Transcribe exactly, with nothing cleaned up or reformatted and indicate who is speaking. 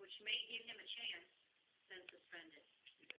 Speaker 1: which may give him a chance, then suspend it.